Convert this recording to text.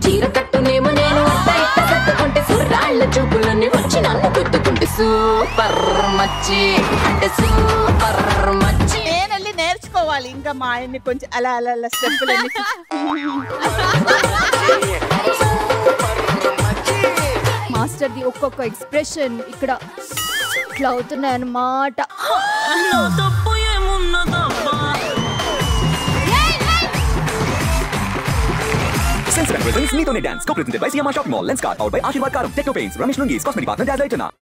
చీర కట్టునేమో నేను అట్ట ఇట్ట కట్టుకుంటే సుర్రాళ్ళ చూపులన్నీ వచ్చి నన్ను గుద్దుకుంటే సూపర్ మచ్చి అంటే సూపర్ మచ్చి. నేను వెళ్ళి నేర్చుకోవాలి ఇంకా మా ఆయన్ని కొంచెం అలా అలా అలా స్టెప్పులన్నీ. మాస్టర్ ది ఒక్కొక్క ఎక్స్ప్రెషన్ ఇక్కడ ఇట్లా అవుతున్నాయి అన్నమాట. Sense presents Neetone Dance, co-presented by CMR Shopping Mall, Lenskart, powered by Ashirwad Karam, Techno Paints, Ramesh Lungis, Cosmetic Partner, Dazzle Itana.